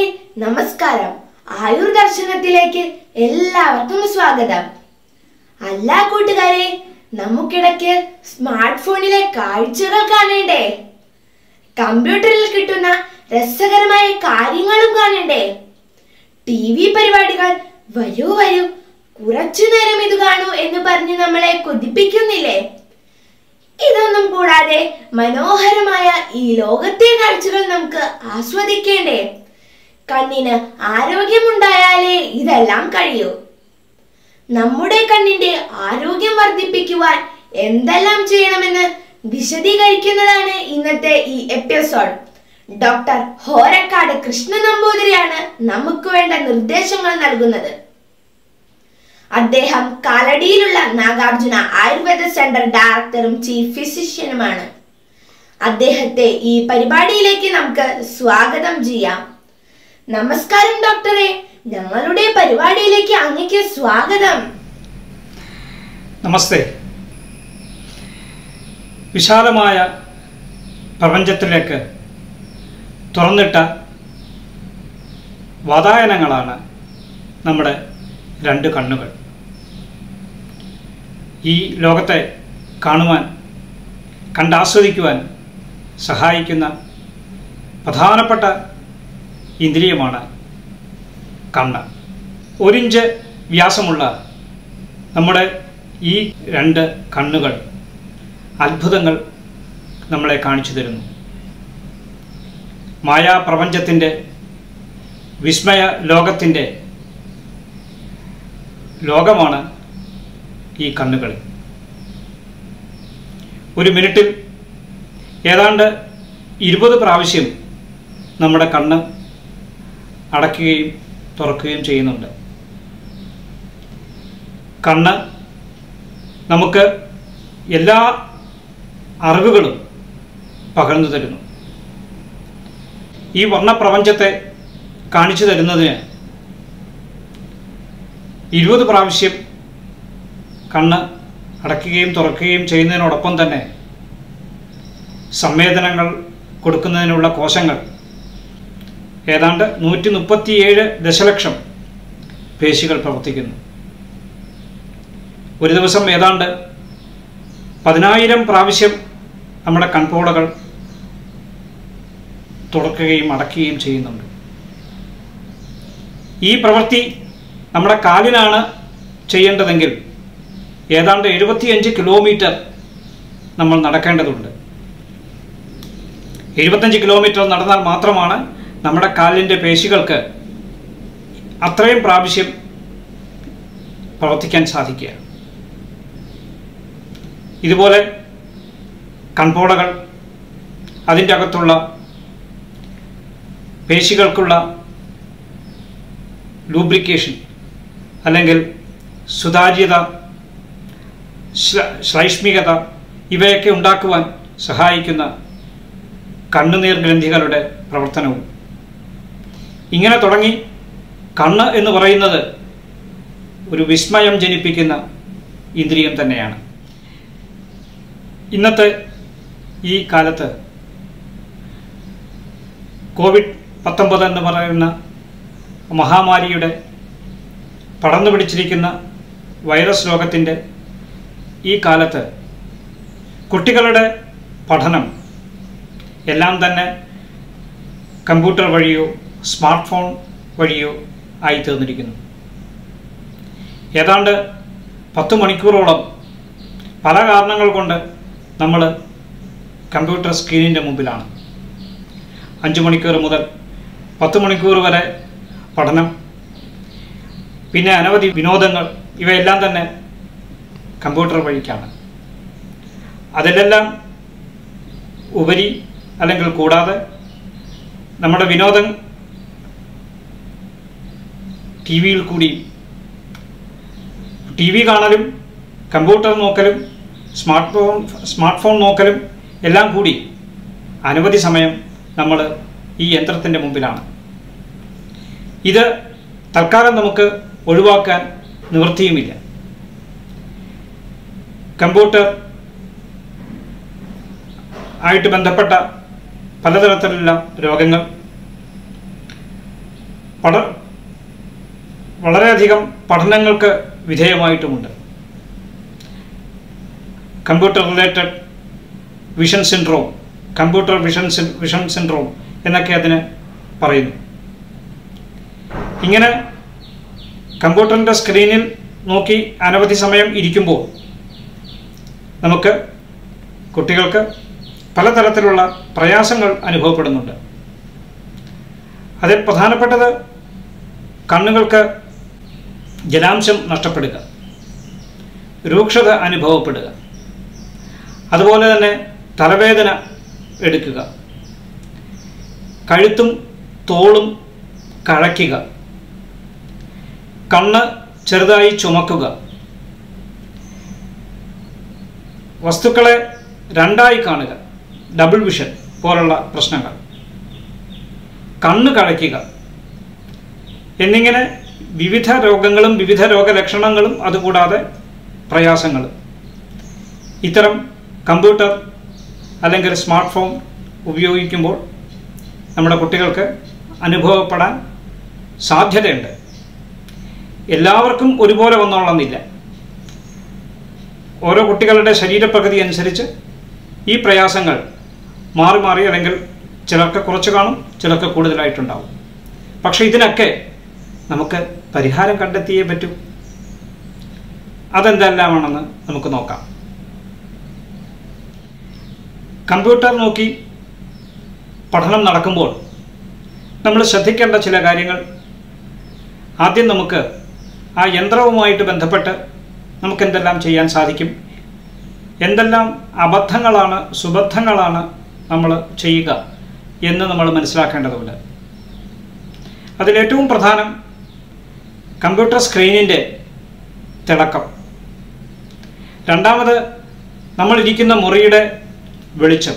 നമസ്കാരം. ആയുർ ദർശനത്തിലേക്ക് എല്ലാവർക്കും സ്വാഗതം. അല്ല കൂട്ടുകാരെ, നമുക്കിടയ്ക്ക് സ്മാർട്ട് ഫോണിലെ കാഴ്ചകൾ കാണണ്ടേ? കമ്പ്യൂട്ടറിൽ കിട്ടുന്ന രസകരമായ കാര്യങ്ങളും കാണണ്ടേ? TV പരിപാടികൾ വരൂ വരൂ, കുറച്ചു നേരം ഇത് കാണൂ എന്ന് പറഞ്ഞ് നമ്മളെ കൊതിപ്പിക്കുന്നില്ലേ? ഇതൊന്നും കൂടാതെ മനോഹരമായ ഈ ലോകത്തെ കാഴ്ചകൾ നമുക്ക് ആസ്വദിക്കേണ്ടേ? കണ്ണിന് ആരോഗ്യമുണ്ടായാലേ ഇതെല്ലാം കഴിയൂ. നമ്മുടെ കണ്ണിന്റെ ആരോഗ്യം വർദ്ധിപ്പിക്കുവാൻ എന്തെല്ലാം ചെയ്യണമെന്ന് വിശദീകരിക്കുന്നതാണ് ഇന്നത്തെ ഈ എപ്പിസോഡ്. ഡോക്ടർ ഹോരക്കാട് കൃഷ്ണ നമ്പൂതിരിയാണ് നമുക്ക് വേണ്ട നിർദ്ദേശങ്ങൾ നൽകുന്നത്. അദ്ദേഹം കാലടിയിലുള്ള നാഗാർജുന ആയുർവേദ സെന്റർ ഡയറക്ടറും ചീഫ് ഫിസിഷ്യനുമാണ്. അദ്ദേഹത്തെ ഈ പരിപാടിയിലേക്ക് നമുക്ക് സ്വാഗതം ചെയ്യാം. നമസ്കാരം ഡോക്ടറെ, ഞങ്ങളുടെ പരിപാടിയിലേക്ക് അങ്ങേക്ക് സ്വാഗതം. നമസ്തേ. വിശാലമായ പ്രപഞ്ചത്തിലേക്ക് തുറന്നിട്ട വാതായനങ്ങളാണ് നമ്മുടെ രണ്ട് കണ്ണുകൾ. ഈ ലോകത്തെ കാണുവാൻ, കണ്ടാസ്വദിക്കുവാൻ സഹായിക്കുന്ന പ്രധാനപ്പെട്ട ഇന്ദ്രിയമാണ് കണ്ണ്. 1 ഇഞ്ച് വ്യാസമുള്ള നമ്മുടെ ഈ രണ്ട് കണ്ണുകൾ അത്ഭുതങ്ങൾ നമ്മളെ കാണിച്ചു തരുന്നു. മായാപ്രപഞ്ചത്തിൻ്റെ, വിസ്മയ ലോകത്തിൻ്റെ ലോകമാണ് ഈ കണ്ണുകൾ. ഒരു മിനിറ്റിൽ ഏതാണ്ട് 20 പ്രാവശ്യം നമ്മുടെ കണ്ണ് അടയ്ക്കുകയും തുറക്കുകയും ചെയ്യുന്നുണ്ട്. കണ്ണ് നമുക്ക് എല്ലാ അറിവുകളും പകർന്നു തരുന്നു. ഈ വർണ്ണപ്രപഞ്ചത്തെ കാണിച്ചു തരുന്നതിന് 20 പ്രാവശ്യം കണ്ണ് അടയ്ക്കുകയും തുറക്കുകയും ചെയ്യുന്നതിനോടൊപ്പം തന്നെ സംവേദനങ്ങൾ കൊടുക്കുന്നതിനുള്ള കോശങ്ങൾ ഏതാണ്ട് 137 ദശലക്ഷം പേശികൾ പ്രവർത്തിക്കുന്നു. ഒരു ദിവസം ഏതാണ്ട് 10,000 പ്രാവശ്യം നമ്മുടെ കൺപോളകൾ തുറക്കുകയും അടയ്ക്കുകയും ചെയ്യുന്നുണ്ട്. ഈ പ്രവൃത്തി നമ്മുടെ കാലിനാണ് ചെയ്യേണ്ടതെങ്കിൽ ഏതാണ്ട് 75 കിലോമീറ്റർ നമ്മൾ നടക്കേണ്ടതുണ്ട്. 75 കിലോമീറ്റർ നടന്നാൽ മാത്രമാണ് നമ്മുടെ കാലിൻ്റെ പേശികൾക്ക് അത്രയും പ്രാവശ്യം പ്രവർത്തിക്കാൻ സാധിക്കുക. ഇതുപോലെ കൺപോളകൾ, അതിൻ്റെ അകത്തുള്ള പേശികൾക്കുള്ള ലൂബ്രിക്കേഷൻ അല്ലെങ്കിൽ സുതാര്യത, ശ്ലൈഷ്മികത ഇവയൊക്കെ ഉണ്ടാക്കുവാൻ സഹായിക്കുന്ന കണ്ണുനീർ ഗ്രന്ഥികളുടെ പ്രവർത്തനവും. ഇങ്ങനെ തുടങ്ങി കണ്ണ് എന്ന് പറയുന്നത് ഒരു വിസ്മയം ജനിപ്പിക്കുന്ന ഇന്ദ്രിയം തന്നെയാണ്. ഇന്നത്തെ ഈ കാലത്ത് COVID-19 എന്ന് പറയുന്ന മഹാമാരിയുടെ പടർന്നു പിടിച്ചിരിക്കുന്ന വൈറസ് രോഗത്തിൻ്റെ ഈ കാലത്ത് കുട്ടികളുടെ പഠനം എല്ലാം തന്നെ കമ്പ്യൂട്ടർ വഴിയോ സ്മാർട്ട് ഫോൺ വഴിയോ ആയിത്തീർന്നിരിക്കുന്നു. ഏതാണ്ട് 10 മണിക്കൂറോളം പല കാരണങ്ങൾ കൊണ്ട് നമ്മൾ കമ്പ്യൂട്ടർ സ്ക്രീനിൻ്റെ മുമ്പിലാണ്. 5 മണിക്കൂർ മുതൽ 10 മണിക്കൂർ വരെ പഠനം, പിന്നെ അനവധി വിനോദങ്ങൾ, ഇവയെല്ലാം തന്നെ കമ്പ്യൂട്ടർ വഴിക്കാണ്. അതിലെല്ലാം ഉപരി അല്ലെങ്കിൽ കൂടാതെ നമ്മുടെ വിനോദം TV യിൽ കൂടി, TV കാണലും കമ്പ്യൂട്ടർ നോക്കലും സ്മാർട്ട് ഫോൺ നോക്കലും എല്ലാം കൂടി അനവധി സമയം നമ്മൾ ഈ യന്ത്രത്തിൻ്റെ മുമ്പിലാണ്. ഇത് തൽക്കാലം നമുക്ക് ഒഴിവാക്കാൻ നിവൃത്തിയുമില്ല. കമ്പ്യൂട്ടർ ആയിട്ട് ബന്ധപ്പെട്ട പലതരത്തിലുള്ള രോഗങ്ങൾ, വളരെയധികം പഠനങ്ങൾക്ക് വിധേയമായിട്ടുമുണ്ട്. Computer related vision syndrome, computer vision syndrome എന്നൊക്കെ അതിന് പറയുന്നു. ഇങ്ങനെ കമ്പ്യൂട്ടറിൻ്റെ സ്ക്രീനിൽ നോക്കി അനവധി സമയം ഇരിക്കുമ്പോൾ നമുക്ക് കുട്ടികൾക്ക് പലതരത്തിലുള്ള പ്രയാസങ്ങൾ അനുഭവപ്പെടുന്നുണ്ട്. അതിൽ പ്രധാനപ്പെട്ടത് കണ്ണുകൾക്ക് ജലാംശം നഷ്ടപ്പെടുക, രൂക്ഷത അനുഭവപ്പെടുക, അതുപോലെ തന്നെ തലവേദന എടുക്കുക, കഴുത്തും തോളും കഴയ്ക്കുക, കണ്ണ് ചെറുതായി ചുമക്കുക, വസ്തുക്കളെ രണ്ടായി കാണുക, ഡബിൾ വിഷൻ പോലുള്ള പ്രശ്നങ്ങൾ, കണ്ണ് കഴയ്ക്കുക എന്നിങ്ങനെ വിവിധ രോഗങ്ങളും വിവിധ രോഗലക്ഷണങ്ങളും അതുകൂടാതെ പ്രയാസങ്ങളും ഇത്തരം കമ്പ്യൂട്ടർ അല്ലെങ്കിൽ സ്മാർട്ട് ഫോൺ ഉപയോഗിക്കുമ്പോൾ നമ്മുടെ കുട്ടികൾക്ക് അനുഭവപ്പെടാൻ സാധ്യതയുണ്ട്. എല്ലാവർക്കും ഒരുപോലെ വന്നോളന്നില്ല. ഓരോ കുട്ടികളുടെ ശരീരപ്രകൃതി അനുസരിച്ച് ഈ പ്രയാസങ്ങൾ മാറി മാറി അല്ലെങ്കിൽ ചിലർക്ക് കുറച്ച് കാണും, ചിലർക്ക് കൂടുതലായിട്ടുണ്ടാവും. പക്ഷേ ഇതിനൊക്കെ നമുക്ക് പരിഹാരം കണ്ടെത്തിയേ പറ്റൂ. അതെന്തെല്ലാമാണെന്ന് നമുക്ക് നോക്കാം. കമ്പ്യൂട്ടർ നോക്കി പഠനം നടക്കുമ്പോൾ നമ്മൾ ശ്രദ്ധിക്കേണ്ട ചില കാര്യങ്ങൾ, ആദ്യം നമുക്ക് ആ യന്ത്രവുമായിട്ട് ബന്ധപ്പെട്ട് നമുക്ക് എന്തെല്ലാം ചെയ്യാൻ സാധിക്കും, എന്തെല്ലാം അബദ്ധങ്ങളാണ് സുബദ്ധങ്ങളാണ് നമ്മൾ ചെയ്യുക എന്ന് നമ്മൾ മനസ്സിലാക്കേണ്ടതുണ്ട്. അതിലേറ്റവും പ്രധാനം കമ്പ്യൂട്ടർ സ്ക്രീനിൻ്റെ തിളക്കം, രണ്ടാമത് നമ്മളിരിക്കുന്ന മുറിയുടെ വെളിച്ചം,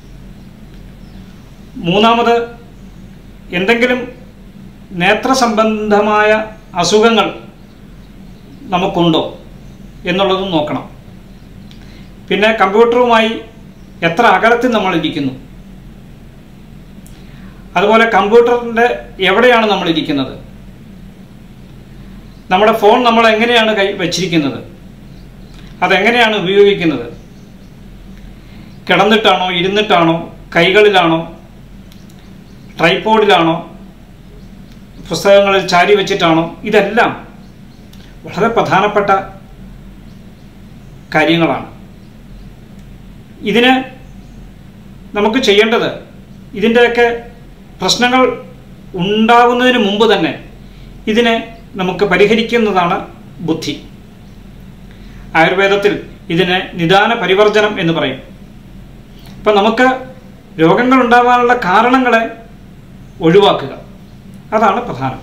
മൂന്നാമത് എന്തെങ്കിലും നേത്രസംബന്ധമായ അസുഖങ്ങൾ നമുക്കുണ്ടോ എന്നുള്ളതും നോക്കണം. പിന്നെ കമ്പ്യൂട്ടറുമായി എത്ര അകലത്തിൽ നമ്മൾ ഇരിക്കുന്നു, അതുപോലെ കമ്പ്യൂട്ടറിൻ്റെ എവിടെയാണ് നമ്മൾ ഇരിക്കുന്നത്, നമ്മുടെ ഫോൺ നമ്മൾ എങ്ങനെയാണ് വച്ചിരിക്കുന്നത്, അതെങ്ങനെയാണ് ഉപയോഗിക്കുന്നത്, കിടന്നിട്ടാണോ ഇരുന്നിട്ടാണോ കൈകളിലാണോ ട്രൈപോഡിലാണോ പുസ്തകങ്ങളിൽ ചാരി വെച്ചിട്ടാണോ, ഇതെല്ലാം വളരെ പ്രധാനപ്പെട്ട കാര്യങ്ങളാണ്. ഇതിന് നമുക്ക് ചെയ്യേണ്ടത്, ഇതിൻ്റെയൊക്കെ പ്രശ്നങ്ങൾ ഉണ്ടാകുന്നതിന് മുമ്പ് തന്നെ ഇതിനെ നമുക്ക് പരിഹരിക്കുന്നതാണ് ബുദ്ധി. ആയുർവേദത്തിൽ ഇതിനെ നിദാന പരിവർജനം എന്ന് പറയും. അപ്പം നമുക്ക് രോഗങ്ങൾ ഉണ്ടാകാനുള്ള കാരണങ്ങളെ ഒഴിവാക്കുക, അതാണ് പ്രധാനം.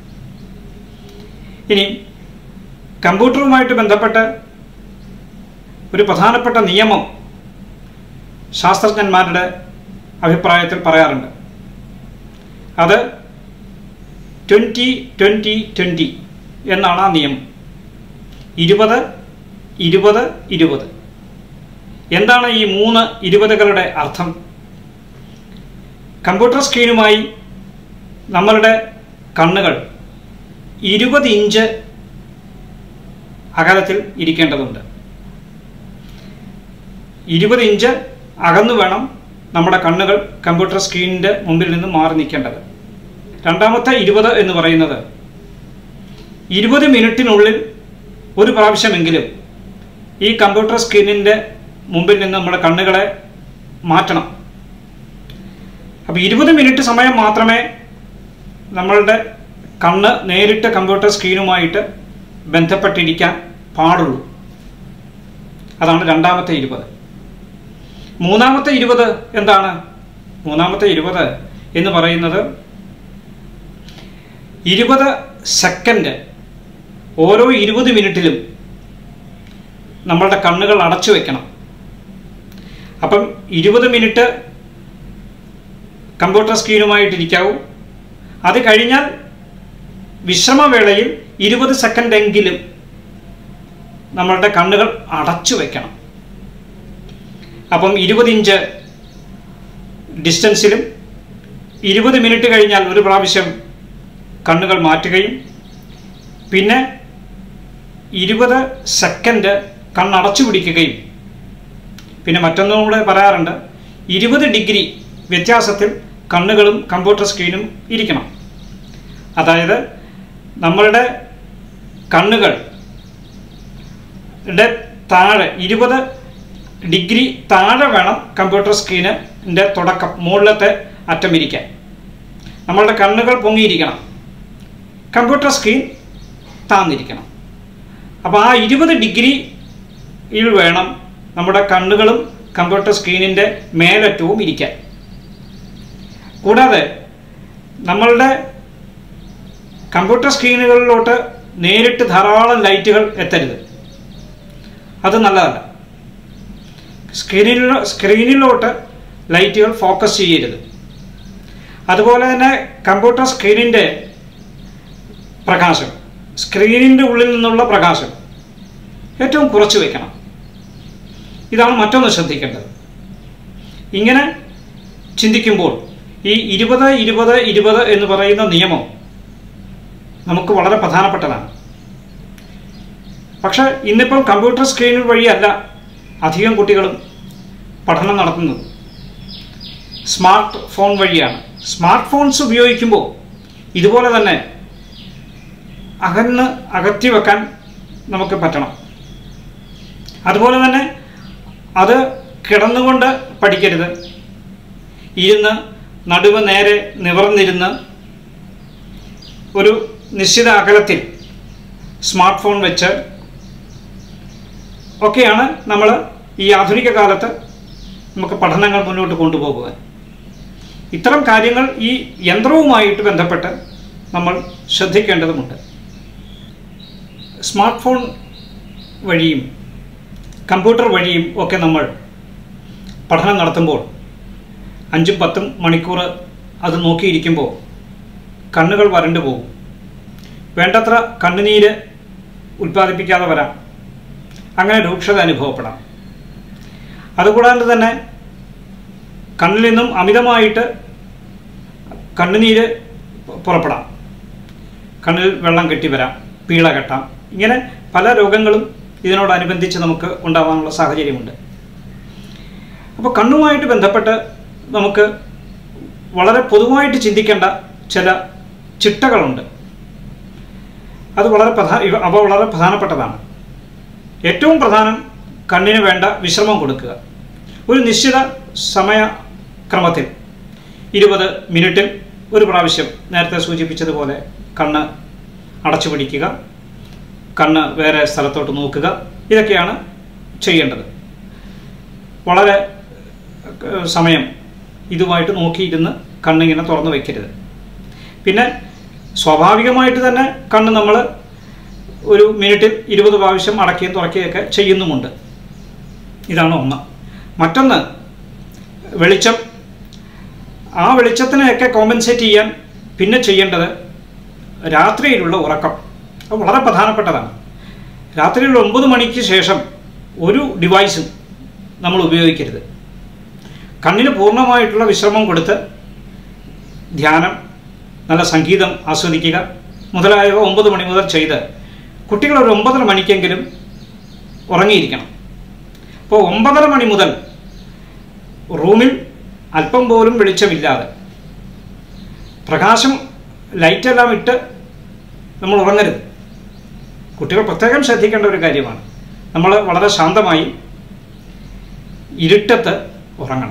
ഇനി കമ്പ്യൂട്ടറുമായിട്ട് ബന്ധപ്പെട്ട് ഒരു പ്രധാനപ്പെട്ട നിയമം ശാസ്ത്രജ്ഞന്മാരുടെ അഭിപ്രായത്തിൽ പറയാറുണ്ട്. അത് 20-20-20 എന്നാണ് ആ നിയമം. 20-20-20. എന്താണ് ഈ 3 20കളുടെ അർത്ഥം? കമ്പ്യൂട്ടർ സ്ക്രീനുമായി നമ്മളുടെ കണ്ണുകൾ 20 ഇഞ്ച് അകലത്തിൽ ഇരിക്കേണ്ടതുണ്ട്. 20 ഇഞ്ച് അകന്നു വേണം നമ്മുടെ കണ്ണുകൾ കമ്പ്യൂട്ടർ സ്ക്രീനിൻ്റെ മുമ്പിൽ നിന്ന് മാറി നിൽക്കേണ്ടത്. രണ്ടാമത്തെ 20 എന്ന് പറയുന്നത് 20 മിനിറ്റിനുള്ളിൽ ഒരു പ്രാവശ്യമെങ്കിലും ഈ കമ്പ്യൂട്ടർ സ്ക്രീനിൻ്റെ മുമ്പിൽ നിന്ന് നമ്മുടെ കണ്ണുകളെ മാറ്റണം. അപ്പോൾ 20 മിനിറ്റ് സമയം മാത്രമേ നമ്മളുടെ കണ്ണ് നേരിട്ട് കമ്പ്യൂട്ടർ സ്ക്രീനുമായിട്ട് ബന്ധപ്പെട്ടിരിക്കാൻ പാടുള്ളൂ. അതാണ് രണ്ടാമത്തെ 20. മൂന്നാമത്തെ 20 എന്താണ്? മൂന്നാമത്തെ 20 എന്ന് പറയുന്നത് 20 സെക്കൻഡ് ഓരോ 20 മിനിറ്റിലും നമ്മളുടെ കണ്ണുകൾ അടച്ചു വെക്കണം. അപ്പം 20 മിനിറ്റ് കമ്പ്യൂട്ടർ സ്ക്രീനുമായിട്ടിരിക്കാവൂ. അത് കഴിഞ്ഞാൽ വിശ്രമവേളയിൽ 20 സെക്കൻഡെങ്കിലും നമ്മളുടെ കണ്ണുകൾ അടച്ചു വെക്കണം. അപ്പം 20 ഇഞ്ച് ഡിസ്റ്റൻസിലും 20 മിനിറ്റ് കഴിഞ്ഞാൽ ഒരു പ്രാവശ്യം കണ്ണുകൾ മാറ്റുകയും പിന്നെ 20 സെക്കൻഡ് കണ്ണടച്ചു പിടിക്കുകയും പിന്നെ മറ്റൊന്നും കൂടെ പറയാറുണ്ട്, 20 ഡിഗ്രി വ്യത്യാസത്തിൽ കണ്ണുകളും കമ്പ്യൂട്ടർ സ്ക്രീനും ഇരിക്കണം. അതായത് നമ്മളുടെ കണ്ണുകളുടെ താഴെ 20 ഡിഗ്രി താഴെ വേണം കമ്പ്യൂട്ടർ സ്ക്രീനിൻ്റെ തുടക്കം, മുകളിലത്തെ അറ്റം ഇരിക്കാൻ. നമ്മളുടെ കണ്ണുകൾ പൊങ്ങിയിരിക്കണം, കമ്പ്യൂട്ടർ സ്ക്രീൻ താന്നിരിക്കണം. അപ്പോൾ ആ 20 ഡിഗ്രിയിൽ വേണം നമ്മുടെ കണ്ണുകളും കമ്പ്യൂട്ടർ സ്ക്രീനിൻ്റെ മേലറ്റവും ഇരിക്കാൻ. കൂടാതെ നമ്മളുടെ കമ്പ്യൂട്ടർ സ്ക്രീനുകളിലോട്ട് നേരിട്ട് ധാരാളം ലൈറ്റുകൾ എത്തരുത്, അത് നല്ലതല്ല. സ്ക്രീനിലോട്ട് ലൈറ്റുകൾ ഫോക്കസ് ചെയ്യരുത്. അതുപോലെ തന്നെ കമ്പ്യൂട്ടർ സ്ക്രീനിൻ്റെ പ്രകാശം, സ്ക്രീനിൻ്റെ ഉള്ളിൽ നിന്നുള്ള പ്രകാശം ഏറ്റവും കുറച്ച് വയ്ക്കണം. ഇതാണ് മറ്റൊന്ന് ശ്രദ്ധിക്കേണ്ടത്. ഇങ്ങനെ ചിന്തിക്കുമ്പോൾ ഈ 20-20-20 എന്ന് പറയുന്ന നിയമം നമുക്ക് വളരെ പ്രധാനപ്പെട്ടതാണ്. പക്ഷേ ഇന്നിപ്പം കമ്പ്യൂട്ടർ സ്ക്രീൻ വഴിയല്ല അധികം കുട്ടികളും പഠനം നടത്തുന്നത്, സ്മാർട്ട് ഫോൺ വഴിയാണ്. സ്മാർട്ട് ഫോൺസ് ഉപയോഗിക്കുമ്പോൾ ഇതുപോലെ തന്നെ അകറ്റി വെക്കാൻ നമുക്ക് പറ്റണം. അതുപോലെ തന്നെ അത് കിടന്നുകൊണ്ട് പഠിക്കരുത്. ഇരുന്ന് നടുവ് നേരെ നിവർന്നിരുന്ന് ഒരു നിശ്ചിത അകലത്തിൽ സ്മാർട്ട് ഫോൺ വെച്ച് ഒക്കെയാണ് നമ്മൾ ഈ ആധുനിക കാലത്ത് നമുക്ക് പഠനങ്ങൾ മുന്നോട്ട് കൊണ്ടുപോകുക. ഇത്തരം കാര്യങ്ങൾ ഈ യന്ത്രവുമായിട്ട് ബന്ധപ്പെട്ട് നമ്മൾ ശ്രദ്ധിക്കേണ്ടതുമുണ്ട്. സ്മാർട്ട് ഫോൺ വഴിയും കമ്പ്യൂട്ടർ വഴിയും ഒക്കെ നമ്മൾ പഠനം നടത്തുമ്പോൾ 5-10 മണിക്കൂർ അത് നോക്കിയിരിക്കുമ്പോൾ കണ്ണുകൾ വരണ്ടു പോകും. വേണ്ടത്ര കണ്ണുനീര് ഉൽപ്പാദിപ്പിക്കാതെ വരാം, അങ്ങനെ രൂക്ഷത അനുഭവപ്പെടാം. അതുകൂടാതെ തന്നെ കണ്ണിൽ നിന്നും അമിതമായിട്ട് കണ്ണുനീര് പുറപ്പെടാം, കണ്ണിൽ വെള്ളം കെട്ടി വരാം, പീള കെട്ടാം. ഇങ്ങനെ പല രോഗങ്ങളും ഇതിനോടനുബന്ധിച്ച് നമുക്ക് ഉണ്ടാകാനുള്ള സാഹചര്യമുണ്ട്. അപ്പോൾ കണ്ണുമായിട്ട് ബന്ധപ്പെട്ട് നമുക്ക് വളരെ പൊതുവായിട്ട് ചിന്തിക്കേണ്ട ചില ചിട്ടകളുണ്ട്. അവ വളരെ പ്രധാനപ്പെട്ടതാണ്. ഏറ്റവും പ്രധാനം കണ്ണിന് വേണ്ട വിശ്രമം കൊടുക്കുക. ഒരു നിശ്ചിത സമയക്രമത്തിൽ 20 മിനിറ്റിൽ ഒരു പ്രാവശ്യം നേരത്തെ സൂചിപ്പിച്ചതുപോലെ കണ്ണ് അടച്ചു പിടിക്കുക, കണ്ണ് വേറെ സ്ഥലത്തോട്ട് നോക്കുക. ഇതൊക്കെയാണ് ചെയ്യേണ്ടത്. വളരെ സമയം ഇതുമായിട്ട് നോക്കിയിരുന്ന് കണ്ണിങ്ങനെ തുറന്നു വയ്ക്കരുത്. പിന്നെ സ്വാഭാവികമായിട്ട് തന്നെ കണ്ണ് നമ്മൾ ഒരു മിനിറ്റിൽ 20 പ്രാവശ്യം അടയ്ക്കുകയും തുറക്കുകയൊക്കെ ചെയ്യുന്നുമുണ്ട്. ഇതാണ് ഒന്ന്. മറ്റൊന്ന് വെളിച്ചം. ആ വെളിച്ചത്തിനെയൊക്കെ കോമ്പൻസേറ്റ് ചെയ്യാൻ പിന്നെ ചെയ്യേണ്ടത് രാത്രിയിലുള്ള ഉറക്കം. അത് വളരെ പ്രധാനപ്പെട്ടതാണ്. രാത്രിയിൽ 9 മണിക്ക് ശേഷം ഒരു ഡിവൈസും നമ്മൾ ഉപയോഗിക്കരുത്. കണ്ണിന് പൂർണ്ണമായിട്ടുള്ള വിശ്രമം കൊടുത്ത് ധ്യാനം, നല്ല സംഗീതം ആസ്വദിക്കുക മുതലായവ 9 മണി മുതൽ ചെയ്ത് കുട്ടികൾ ഒരു 9:30 മണിക്കെങ്കിലും ഉറങ്ങിയിരിക്കണം. അപ്പോൾ 9:30 മണി മുതൽ റൂമിൽ അല്പം പോലും വെളിച്ചമില്ലാതെ പ്രകാശം ലൈറ്റെല്ലാം ഇട്ട് നമ്മൾ ഉറങ്ങരുത്. കുട്ടികൾ പ്രത്യേകം ശ്രദ്ധിക്കേണ്ട ഒരു കാര്യമാണ്. നമ്മൾ വളരെ ശാന്തമായി ഇരുട്ടത്ത് ഉറങ്ങണം.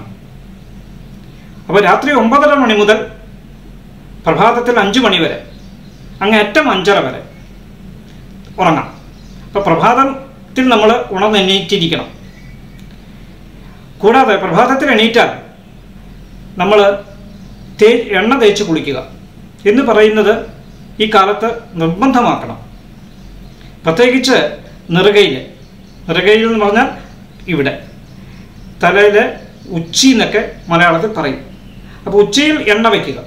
അപ്പോൾ രാത്രി 9:30 മണി മുതൽ പ്രഭാതത്തിൽ 5 മണി വരെ, അങ്ങേറ്റം 5:30 വരെ ഉറങ്ങാം. അപ്പോൾ പ്രഭാതത്തിൽ നമ്മൾ ഉണർന്നെണീറ്റിരിക്കണം. കൂടാതെ പ്രഭാതത്തിൽ എണീറ്റാൽ നമ്മൾ എണ്ണ തേച്ച് കുളിക്കുക എന്ന് പറയുന്നത് ഈ കാലത്ത് നിർബന്ധമാക്കണം. പ്രത്യേകിച്ച് നെറുകയിൽ എന്ന് പറഞ്ഞാൽ ഇവിടെ തലയിലെ ഉച്ചി എന്നൊക്കെ മലയാളത്തിൽ പറയും. അപ്പോൾ ഉച്ചയിൽ എണ്ണ വയ്ക്കുക.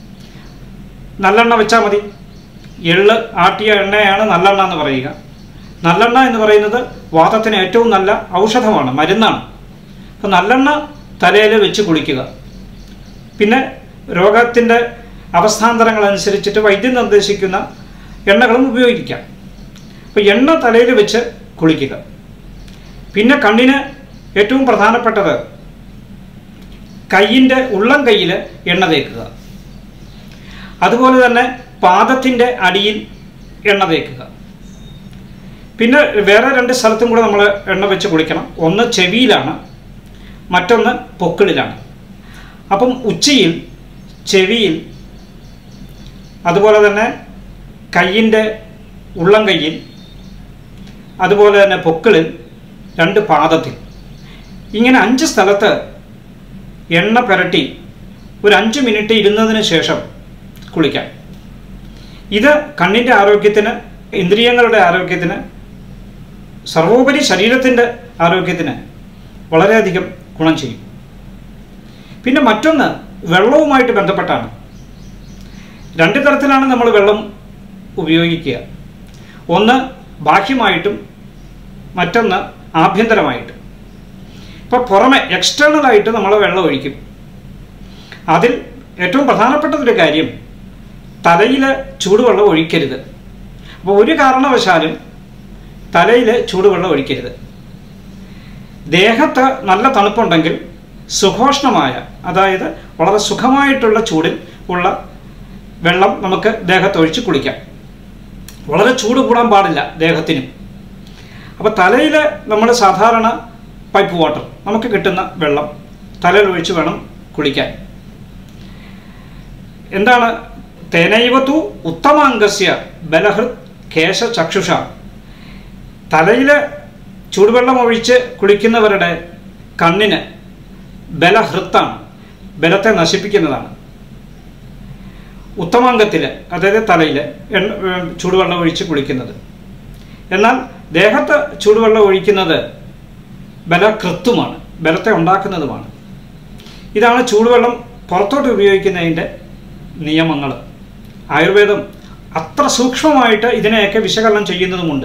നല്ലെണ്ണ വെച്ചാൽ മതി. എള്ള് ആട്ടിയ എണ്ണയാണ് നല്ലെണ്ണ എന്ന് പറയുക. നല്ലെണ്ണ എന്ന് പറയുന്നത് വാതത്തിന് ഏറ്റവും നല്ല ഔഷധമാണ്, മരുന്നാണ്. അപ്പോൾ നല്ലെണ്ണ തലയിൽ വെച്ച് കുളിക്കുക. പിന്നെ രോഗത്തിൻ്റെ അവസ്ഥാന്തരങ്ങൾ അനുസരിച്ചിട്ട് വൈദ്യം നിർദ്ദേശിക്കുന്ന എണ്ണകളും ഉപയോഗിക്കാം. അപ്പോൾ എണ്ണ തലയിൽ വെച്ച് കുളിക്കുക. പിന്നെ കണ്ണിന് ഏറ്റവും പ്രധാനപ്പെട്ടത് കയ്യിൻ്റെ ഉള്ളം കയ്യിൽ എണ്ണ തേക്കുക. അതുപോലെ തന്നെ പാദത്തിൻ്റെ അടിയിൽ എണ്ണ തേക്കുക. പിന്നെ വേറെ 2 സ്ഥലത്തും കൂടെ നമ്മൾ എണ്ണ വെച്ച് കുളിക്കണം. ഒന്ന് ചെവിയിലാണ്, മറ്റൊന്ന് പൊക്കിളിലാണ്. അപ്പം ഉച്ചിയിൽ, ചെവിയിൽ, അതുപോലെ തന്നെ കയ്യിൻ്റെ ഉള്ളം കയ്യിൽ, അതുപോലെ തന്നെ പൊക്കിളിൽ, 2 പാദത്തിൽ, ഇങ്ങനെ 5 സ്ഥലത്ത് എണ്ണ പുരട്ടി ഒരു 5 മിനിറ്റ് ഇരുന്നതിന് ശേഷം കുളിക്കാം. ഇത് കണ്ണിൻ്റെ ആരോഗ്യത്തിന്, ഇന്ദ്രിയങ്ങളുടെ ആരോഗ്യത്തിന്, സർവോപരി ശരീരത്തിൻ്റെ ആരോഗ്യത്തിന് വളരെയധികം ഗുണം ചെയ്യും. പിന്നെ മറ്റൊന്ന് വെള്ളവുമായിട്ട് ബന്ധപ്പെട്ടാണ്. 2 തരത്തിലാണ് നമ്മൾ വെള്ളം ഉപയോഗിക്കുക. ഒന്ന് ബാഹ്യമായിട്ടും മറ്റൊന്ന് ആഭ്യന്തരമായിട്ടും. ഇപ്പോൾ പുറമെ എക്സ്റ്റേണലായിട്ട് നമ്മൾ വെള്ളം ഒഴിക്കും. അതിൽ ഏറ്റവും പ്രധാനപ്പെട്ടതൊരു കാര്യം തലയിൽ ചൂടുവെള്ളം ഒഴിക്കരുത്. അപ്പോൾ ഒരു കാരണവശാലും തലയിൽ ചൂടുവെള്ളം ഒഴിക്കരുത്. ദേഹത്ത് നല്ല തണുപ്പുണ്ടെങ്കിൽ സുഖോഷ്ണമായ, അതായത് വളരെ സുഖമായിട്ടുള്ള ചൂടിൽ ഉള്ള വെള്ളം നമുക്ക് ദേഹത്തൊഴിച്ച് കുളിക്കാം. വളരെ ചൂട് കൂടാൻ പാടില്ല ദേഹത്തിനും. അപ്പോൾ തലയിൽ നമ്മൾ സാധാരണ പൈപ്പ് വാട്ടർ നമുക്ക് കിട്ടുന്ന വെള്ളം തലയിൽ ഒഴിച്ച് വേണം കുളിക്കാൻ. എന്താണ് തേനൈവതു ഉത്തമാംഗസ്യ ബലഹൃത് കേശ ചക്ഷുഷ. തലയിൽ ചൂടുവെള്ളം ഒഴിച്ച് കുളിക്കുന്നവരുടെ കണ്ണിന് ബലഹൃത്താണ്, ബലത്തെ നശിപ്പിക്കുന്നതാണ്. ഉത്തമാംഗത്തിൽ, അതായത് തലയിൽ ചൂടുവെള്ളം ഒഴിച്ച് കുളിക്കുന്നത്. എന്നാൽ ദേഹത്ത് ചൂടുവെള്ളം ഒഴിക്കുന്നത് ബലകൃത്തുമാണ്, ബലത്തെ ഉണ്ടാക്കുന്നതുമാണ്. ഇതാണ് ചൂടുവെള്ളം പുറത്തോട്ട് ഉപയോഗിക്കുന്നതിൻ്റെ നിയമങ്ങൾ. ആയുർവേദം അത്ര സൂക്ഷ്മമായിട്ട് ഇതിനെയൊക്കെ വിശകലനം ചെയ്യുന്നതുമുണ്ട്.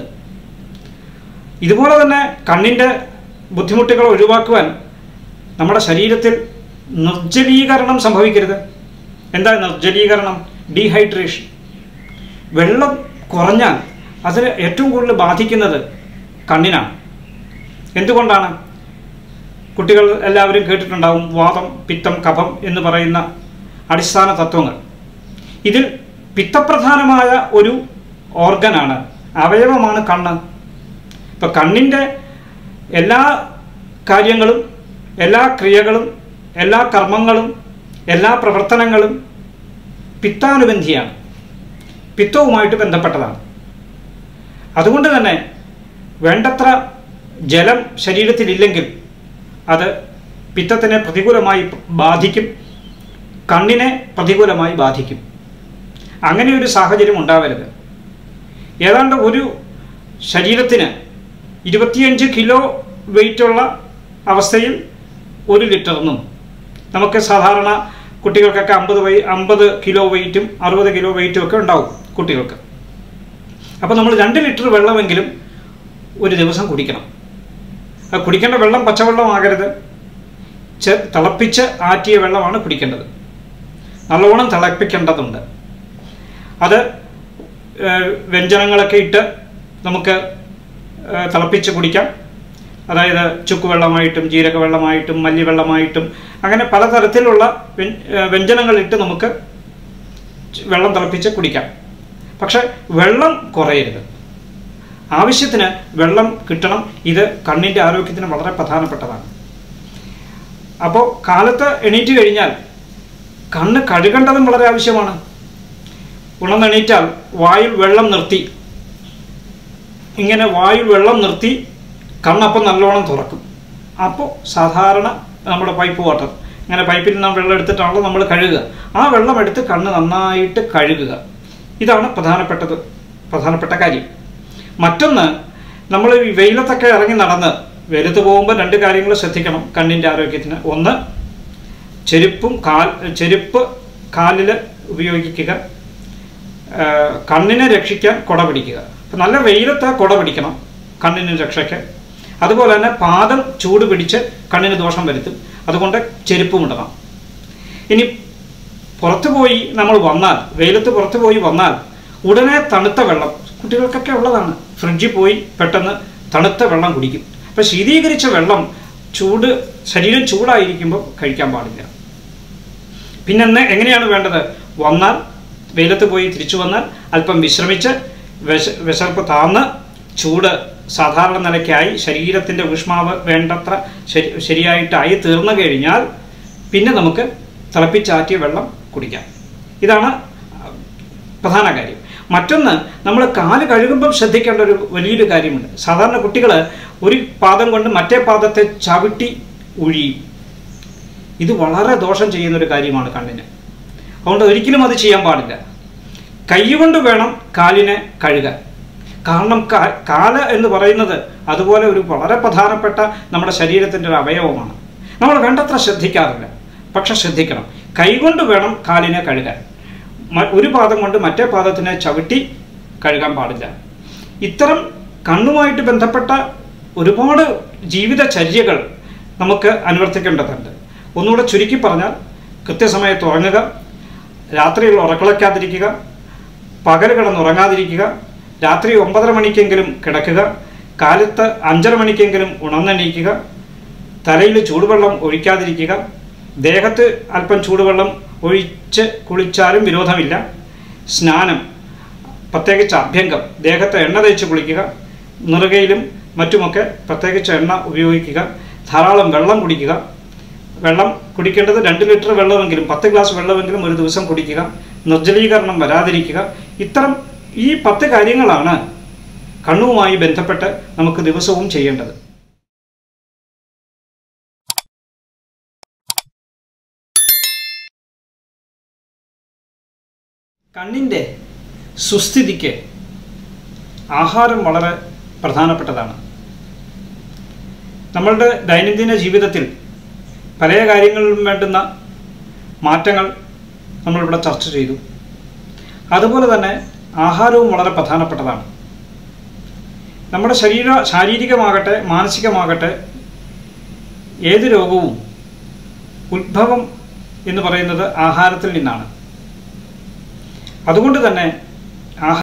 ഇതുപോലെ തന്നെ കണ്ണിൻ്റെ ബുദ്ധിമുട്ടുകൾ ഒഴിവാക്കുവാൻ നമ്മുടെ ശരീരത്തിൽ നിർജ്ജലീകരണം സംഭവിക്കരുത്. എന്താ നിർജ്ജലീകരണം? ഡീഹൈഡ്രേഷൻ. വെള്ളം കുറഞ്ഞാൽ അതിന് ഏറ്റവും കൂടുതൽ ബാധിക്കുന്നത് കണ്ണിനാണ്. എന്തുകൊണ്ടാണ്? കുട്ടികൾ എല്ലാവരും കേട്ടിട്ടുണ്ടാവും വാതം, പിത്തം, കഫം എന്ന് പറയുന്ന അടിസ്ഥാന തത്വങ്ങൾ. ഇതിൽ പിത്തപ്രധാനമായ ഒരു ഓർഗനാണ്, അവയവമാണ് കണ്ണ്. ഇപ്പം കണ്ണിൻ്റെ എല്ലാ കാര്യങ്ങളും, എല്ലാ ക്രിയകളും, എല്ലാ കർമ്മങ്ങളും, എല്ലാ പ്രവർത്തനങ്ങളും പിത്താനുബന്ധിയാണ്, പിത്തവുമായിട്ട് ബന്ധപ്പെട്ടതാണ്. അതുകൊണ്ട് തന്നെ വേണ്ടത്ര ജലം ശരീരത്തിലില്ലെങ്കിൽ അത് പിത്തത്തിനെ പ്രതികൂലമായി ബാധിക്കും, കണ്ണിനെ പ്രതികൂലമായി ബാധിക്കും. അങ്ങനെ ഒരു സാഹചര്യം ഉണ്ടാവരുത്. ഏതാണ്ട് ഒരു ശരീരത്തിന് 25 കിലോ വെയിറ്റുള്ള അവസ്ഥയിൽ 1 ലിറ്ററിനും, നമുക്ക് സാധാരണ കുട്ടികൾക്കൊക്കെ 50 കിലോ വെയിറ്റും 60 കിലോ വെയിറ്റും ഒക്കെ ഉണ്ടാവും കുട്ടികൾക്ക്. അപ്പോൾ നമ്മൾ 2 ലിറ്റർ വെള്ളമെങ്കിലും ഒരു ദിവസം കുടിക്കണം. കുടിക്കേണ്ട വെള്ളം പച്ചവെള്ളമാകരുത്, തിളപ്പിച്ച് ആറ്റിയ വെള്ളമാണ് കുടിക്കേണ്ടത്. നല്ലോണം തിളപ്പിക്കേണ്ടതുണ്ട്. അത് വ്യഞ്ജനങ്ങളൊക്കെ ഇട്ട് നമുക്ക് തിളപ്പിച്ച് കുടിക്കാം. അതായത് ചുക്കുവെള്ളമായിട്ടും ജീരകവെള്ളമായിട്ടും മല്ലിവെള്ളമായിട്ടും അങ്ങനെ പലതരത്തിലുള്ള വ്യഞ്ജനങ്ങളിട്ട് നമുക്ക് വെള്ളം തിളപ്പിച്ച് കുടിക്കാം. പക്ഷെ വെള്ളം കുറയരുത്, ആവശ്യത്തിന് വെള്ളം കിട്ടണം. ഇത് കണ്ണിൻ്റെ ആരോഗ്യത്തിന് വളരെ പ്രധാനപ്പെട്ടതാണ്. അപ്പോൾ കാലത്ത് എണീറ്റ് കഴിഞ്ഞാൽ കണ്ണ് കഴുകേണ്ടതും വളരെ ആവശ്യമാണ്. ഉണർന്നെണീറ്റാൽ വായിൽ വെള്ളം നിർത്തി, ഇങ്ങനെ വായിൽ വെള്ളം നിർത്തി കണ്ണപ്പം നല്ലോണം തുറക്കും. അപ്പോൾ സാധാരണ നമ്മുടെ പൈപ്പ് വാട്ടർ, ഇങ്ങനെ പൈപ്പിൽ നിന്ന് വെള്ളം എടുത്തിട്ടാണല്ലോ നമ്മൾ കഴുകുക. ആ വെള്ളം എടുത്ത് കണ്ണ് നന്നായിട്ട് കഴുകുക. ഇതാണ് പ്രധാനപ്പെട്ട കാര്യം. മറ്റൊന്ന്, നമ്മൾ ഈ വെയിലത്തൊക്കെ ഇറങ്ങി നടന്ന് വെയിലത്ത് പോകുമ്പോൾ 2 കാര്യങ്ങൾ ശ്രദ്ധിക്കണം കണ്ണിൻ്റെ ആരോഗ്യത്തിന്. ഒന്ന്, ചെരുപ്പ് കാലിൽ ഉപയോഗിക്കുക. കണ്ണിനെ രക്ഷിക്കാൻ കുട പിടിക്കുക. അപ്പം നല്ല വെയിലത്ത് കുട പിടിക്കണം കണ്ണിന് രക്ഷയ്ക്ക്. അതുപോലെ തന്നെ പാദം ചൂട് പിടിച്ച് കണ്ണിന് ദോഷം വരുത്തും, അതുകൊണ്ട് ചെരുപ്പും ഇടണം. ഇനി പുറത്തു പോയി നമ്മൾ വന്നാൽ, വെയിലത്ത് പുറത്തു പോയി വന്നാൽ ഉടനെ തണുത്ത വെള്ളം, കുട്ടികൾക്കൊക്കെ ഉള്ളതാണ്, ഫ്രിഡ്ജിൽ പോയി പെട്ടെന്ന് തണുത്ത വെള്ളം കുടിക്കും. അപ്പം ശീതീകരിച്ച വെള്ളം ശരീരം ചൂടായിരിക്കുമ്പോൾ കഴിക്കാൻ പാടില്ല. പിന്നെ എങ്ങനെയാണ് വേണ്ടത്? വന്നാൽ, വെയിലത്ത് പോയി തിരിച്ചു വന്നാൽ അല്പം വിശ്രമിച്ച് വിശർപ്പ് താന്ന് ചൂട് സാധാരണ നിലയ്ക്കായി ശരീരത്തിൻ്റെ ഊഷ്മാവ് വേണ്ടത്ര ശരിയായിട്ടായി തീർന്നു കഴിഞ്ഞാൽ പിന്നെ നമുക്ക് തിളപ്പിച്ചാറ്റിയ വെള്ളം കുടിക്കാം. ഇതാണ് പ്രധാന കാര്യം. മറ്റൊന്ന്, നമ്മൾ കാല് കഴുകുമ്പം ശ്രദ്ധിക്കേണ്ട ഒരു വലിയൊരു കാര്യമുണ്ട്. സാധാരണ കുട്ടികൾ ഒരു പാദം കൊണ്ട് മറ്റേ പാദത്തെ ചവിട്ടി ഒഴിയും. ഇത് വളരെ ദോഷം ചെയ്യുന്നൊരു കാര്യമാണ് കണ്ണിന്. അതുകൊണ്ട് ഒരിക്കലും അത് ചെയ്യാൻ പാടില്ല. കൈകൊണ്ട് വേണം കാലിനെ കഴുകാൻ. കാരണം കാല് എന്ന് പറയുന്നത് അതുപോലെ ഒരു വളരെ പ്രധാനപ്പെട്ട നമ്മുടെ ശരീരത്തിൻ്റെ ഒരു അവയവമാണ്. നമ്മൾ വേണ്ടത്ര ശ്രദ്ധിക്കാറില്ല, പക്ഷെ ശ്രദ്ധിക്കണം. കൈകൊണ്ട് വേണം കാലിനെ കഴുകാൻ. ഒരു പാദം കൊണ്ട് മറ്റേ പാദത്തിനെ ചവിട്ടി കഴുകാൻ പാടില്ല. ഇത്തരം കണ്ണുമായിട്ട് ബന്ധപ്പെട്ട ഒരുപാട് ജീവിതചര്യകൾ നമുക്ക് അനുവർത്തിക്കേണ്ടതുണ്ട്. ഒന്നുകൂടെ ചുരുക്കി പറഞ്ഞാൽ, കൃത്യസമയത്ത് ഉറങ്ങുക, രാത്രിയിൽ ഉറക്കളയ്ക്കാതിരിക്കുക, പകൽ കിടന്നുറങ്ങാതിരിക്കുക, രാത്രി 9:30 മണിക്കെങ്കിലും കിടക്കുക, കാലത്ത് 5:30 മണിക്കെങ്കിലും ഉണർന്നെണീക്കുക, തലയിൽ ചൂടുവെള്ളം ഒഴിക്കാതിരിക്കുക, ദേഹത്ത് അല്പം ചൂടുവെള്ളം ഒഴിച്ച് കുളിച്ചാലും വിരോധമില്ല, സ്നാനം, പ്രത്യേകിച്ച് അഭ്യംഗം, ദേഹത്ത് എണ്ണ തേച്ച് കുളിക്കുക, നെറുകയിലും മറ്റുമൊക്കെ പ്രത്യേകിച്ച് എണ്ണ ഉപയോഗിക്കുക, ധാരാളം വെള്ളം കുടിക്കുക. വെള്ളം കുടിക്കേണ്ടത് 2 ലിറ്റർ വെള്ളമെങ്കിലും 10 ഗ്ലാസ് വെള്ളമെങ്കിലും ഒരു ദിവസം കുടിക്കുക, നിർജ്ജലീകരണം വരാതിരിക്കുക. ഇത്തരം ഈ 10 കാര്യങ്ങളാണ് കണ്ണുമായി ബന്ധപ്പെട്ട് നമുക്ക് ദിവസവും ചെയ്യേണ്ടത്. കണ്ണിൻ്റെ സുസ്ഥിതിക്ക് ആഹാരം വളരെ പ്രധാനപ്പെട്ടതാണ്. നമ്മളുടെ ദൈനംദിന ജീവിതത്തിൽ പല കാര്യങ്ങളിലും വേണ്ടുന്ന മാറ്റങ്ങൾ നമ്മളിവിടെ ചർച്ച ചെയ്തു. അതുപോലെ തന്നെ ആഹാരവും വളരെ പ്രധാനപ്പെട്ടതാണ്. നമ്മുടെ ശാരീരികമാകട്ടെ മാനസികമാകട്ടെ ഏത് രോഗവും ഉത്ഭവം എന്ന് പറയുന്നത് ആഹാരത്തിൽ നിന്നാണ്. അതുകൊണ്ട് തന്നെ